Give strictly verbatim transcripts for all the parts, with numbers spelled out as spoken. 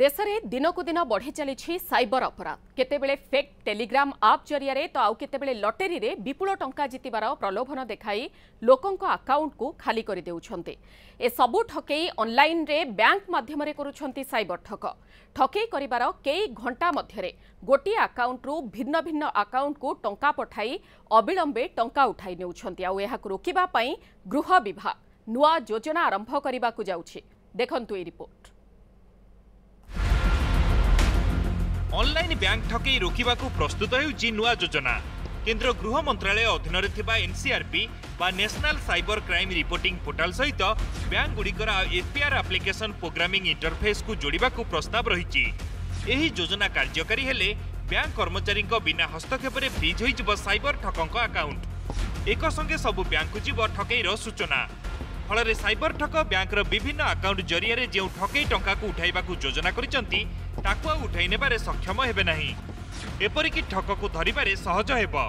देश में दिनक दिन बढ़ी चली साइबर अपराध केतेबेले फेक टेलीग्राम आप जरिया तो आउ केतेबेले लटेरी रे विपुल टंका जितिबार प्रलोभन देखाई लोकों अकाउंट को खाली कर देउछन्ते। ए सबु ठकई ऑनलाइन रे बैंक माध्यम रे करूछन्ती साइबर ठक ठकई करिबार कई घंटा मध्यरे गोटी अकाउंट रु भिन्न भिन्न अकाउंट को टंका पठाई अविलंबे टंका उठाई नेउछन्ती। आ एहाकु रोकिबा पई गृह विभाग नुआ योजना आरंभ करिबाकु जाउछि। देखंतु ए रिपोर्ट। ऑनलाइन बैंक ठकई रोकने को प्रस्तुत होउछि नुआ योजना। केंद्र गृह मंत्रालय अधीन थिबा एनसीआरपी बा national cyber crime reporting portal सहित बैंक गुड़िकर एपीआर एप्लिकेशन प्रोग्रामिंग इंटरफेस को जोड़िबा को प्रस्ताव रहिछि। एही योजना कार्यकारी हेले बैंक कर्मचारी बिना हस्तक्षेप रे फ्रीज होइजिबो साइबर ठकंक अकाउंट। एक संगे सबु बैंक को जीव ठकईर सूचना फल साइबर ठक बैंक विभिन्न अकाउंट जरिया जो ठकई टंका को उठाइबा योजना करिसंती ताकु उठाई नेबारे सक्षम हेबे नाही। एपरिक ठक को धरिबारे सहज हेबो।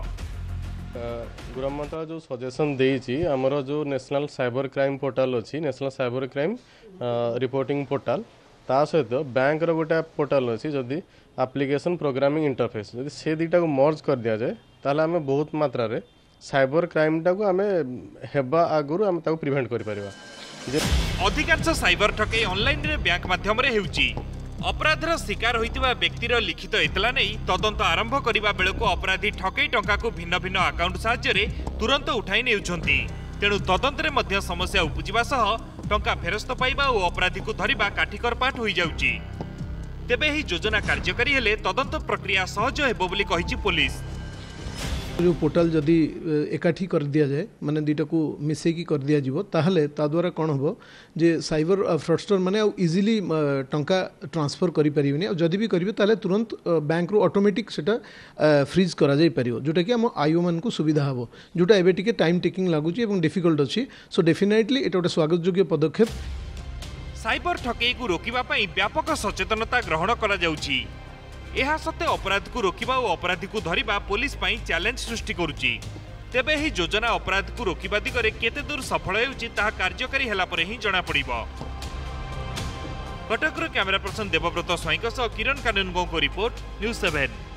गृह मंत्रालय जो सजेशन देइछि हमर जो नेशनल साइबर क्राइम पोर्टाल अछि national cyber crime reporting portal ता सहित बैंक रो गोटा पोर्टाल अछि जदि एप्लिकेशन प्रोग्रामिंग इंटरफेस जदि से दुटा को मर्ज कर दिया जाए ताले हमें बहुत मात्रा रे साइबर क्राइम टा को हमें हेबा आगुरु हम ताको प्रिवेंट करि परिबा। अधिकांश साइबर ठकई ऑनलाइन रे बैंक माध्यम रे हेउची। अपराधर शिकार होइतिबा व्यक्तिर लिखित एतला नै तदंत आरंभ करिबा बेलको अपराधी ठकई टंका को भिन्न भिन्न अकाउंट साहाय्य रे तुरंत उठाई नेउछंती। तेणु तदंत रे मध्य समस्या उपजिबा सह टंका फेरस्त पाइबा और अपराधी को धरिबा काठिकर पाठ होई जाउची। तेबे ही योजना कार्यकारी हेले तदंत प्रक्रिया सहज हेबो बोली कहिछि पुलिस। जो पोर्टाल जदि एकाठी कर दिया जाए माने दुटा को मिसेकी कर दिया जीवो ताहले ता द्वारा कौन हो जे साइबर फ्रॉडस्टर माने इजिली टंका ट्रांसफर करि परिबनी और जदि भी करिवे ताले तुरंत बैंक रो ऑटोमेटिक सेटा फ्रीज करा जाई परिबो जोटा कि हम आईओ मान को सुविधा हबो जोटा एबे टिके टाइम टेकिंग लागुची एवं डिफिकल्ट अछि। सो डेफिनेटली एटा गोटे स्वागत योग्य पदक्षेप। साइबर ठकई को रोकिबा पई व्यापक सचेतनता ग्रहण करा जाउची। एहा सत्ते अपराध को रोकिबा और अपराधी को धरिबा पुलिस पाई चैलेंज सृष्टि करुची। तेबे ही योजना अपराध को रोकिबा दिगरे केते दूर सफल हेउची ताहा कार्यकारी हेला परे ही जणा पड़िबो। कटकरो कैमरा पर्सन देवव्रत स्वाईंक सह किरण कानूनगो को रिपोर्ट न्यूज़ सेवन।